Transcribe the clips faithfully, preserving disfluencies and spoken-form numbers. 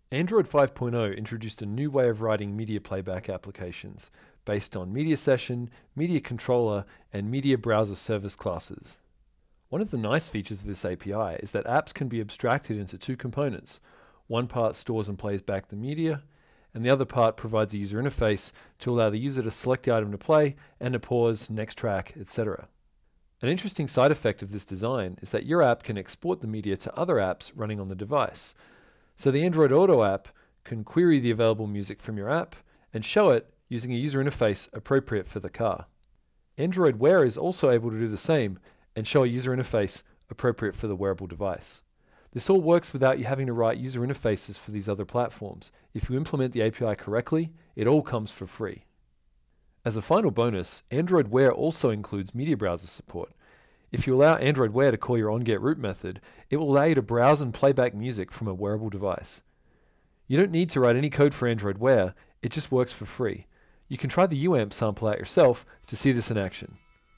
Android five point oh introduced a new way of writing media playback applications based on Media Session, Media Controller, and Media Browser Service classes. One of the nice features of this A P I is that apps can be abstracted into two components. One part stores and plays back the media, and the other part provides a user interface to allow the user to select the item to play and to pause, next track, et cetera. An interesting side effect of this design is that your app can export the media to other apps running on the device. So the Android Auto app can query the available music from your app and show it using a user interface appropriate for the car. Android Wear is also able to do the same and show a user interface appropriate for the wearable device. This all works without you having to write user interfaces for these other platforms. If you implement the A P I correctly, it all comes for free. As a final bonus, Android Wear also includes media browser support. If you allow Android Wear to call your onGetRoot method, it will allow you to browse and play back music from a wearable device. You don't need to write any code for Android Wear, it just works for free. You can try the U A M P sample out yourself to see this in action.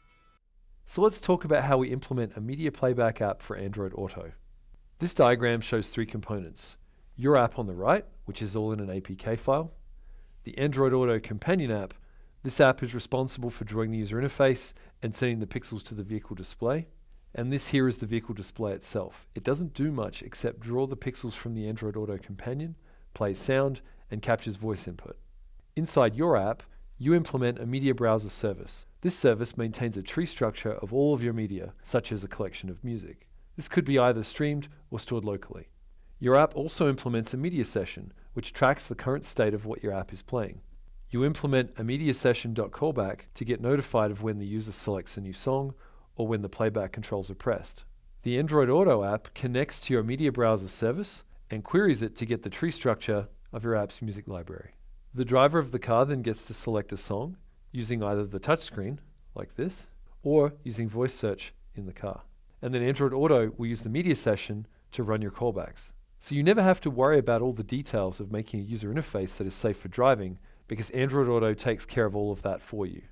So let's talk about how we implement a media playback app for Android Auto. This diagram shows three components. Your app on the right, which is all in an A P K file. The Android Auto companion app. This app is responsible for drawing the user interface and sending the pixels to the vehicle display. And this here is the vehicle display itself. It doesn't do much except draw the pixels from the Android Auto companion, plays sound, and captures voice input. Inside your app, you implement a media browser service. This service maintains a tree structure of all of your media, such as a collection of music. This could be either streamed or stored locally. Your app also implements a media session, which tracks the current state of what your app is playing. You implement a media session.callback to get notified of when the user selects a new song or when the playback controls are pressed. The Android Auto app connects to your media browser service and queries it to get the tree structure of your app's music library. The driver of the car then gets to select a song using either the touchscreen, like this, or using voice search in the car. And then Android Auto will use the media session to run your callbacks. So you never have to worry about all the details of making a user interface that is safe for driving, because Android Auto takes care of all of that for you.